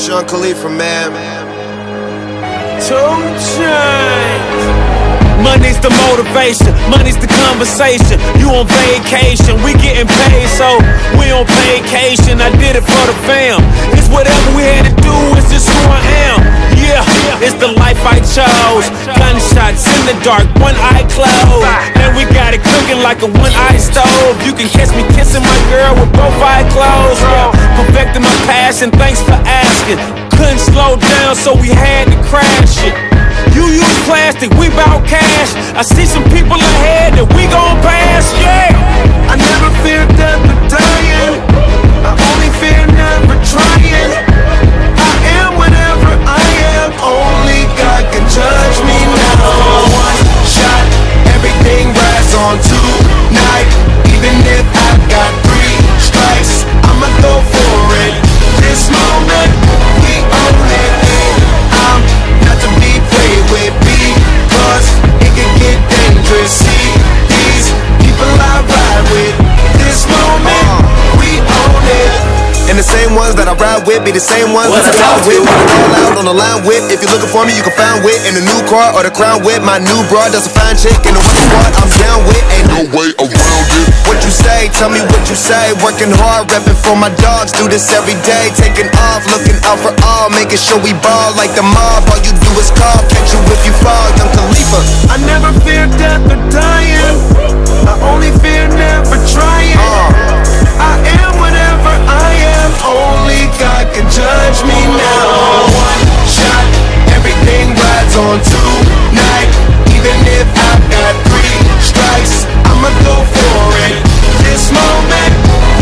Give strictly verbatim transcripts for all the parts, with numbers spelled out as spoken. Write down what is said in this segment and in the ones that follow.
Sean Khalifa, man. Two chains. Money's the motivation, money's the conversation. You on vacation, we getting paid, so we on vacation. I did it for the fam. It's whatever we had to do, it's just who I am. Yeah, it's the life I chose. Gunshots in the dark, one eye closed, and we got it cooking like a one-eye stove. You can catch me kissing my girl with both eyes closed. Yeah, perfecting my passion, thanks for asking. Couldn't slow down, so we had to crash it. You use plastic, we bout cash. I see some people ahead that we gon' pass, yeah. I never fear death or dying. I only fear never trying. I am whatever I am. Only God can judge me now. One shot, everything rides on tonight. Even if I've got three strikes, I'ma go for it. This moment, we own it. I'm not to be played with, because it can get dangerous. See these people I ride with. This moment, we own it. And the same ones that I ride with be the same ones that I ride with. When I roll out on the line with. If you're looking for me, you can find wit in the new car or the crown with. My new broad does a fine chick in the one squad I'm down with. Ain't no way around it. What you say, tell me what you say. Working hard, repping for my dogs. Do this every day, taking off, looking out for all, making sure we ball like the mob. All you do is call, catch you if you fall, young Khalifa. I never fear death or dying. I only fear never trying. uh. I am whatever I am. Only God can judge me now. One shot, everything rides on tonight. Even if I've got three strikes, I'ma go for it. This moment,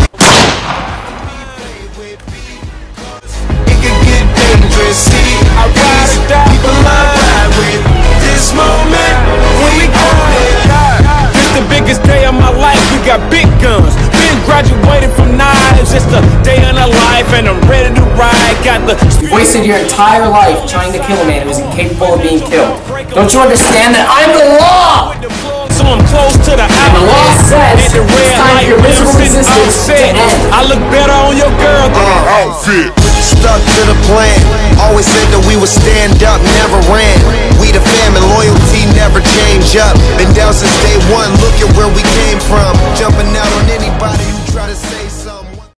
it can get dangerous. See, I ride or die. People I ride with. This moment, we own it. This the biggest day of my life. We got big guns. Been graduated from knives. It's the day of our life, and I'm ready to ride. Got the. You wasted your entire life trying to kill a man who was incapable of being killed. Don't you understand that I'm the law? So I'm close to the And the law says and the red it's time light for your original resistance to end. I look better on your girl than an outfit. Stuck to the plan. Always said that we would stand up, never ran. We the fam and loyalty never change up. Been down since day one, look at where we came from. Jumping out on anybody who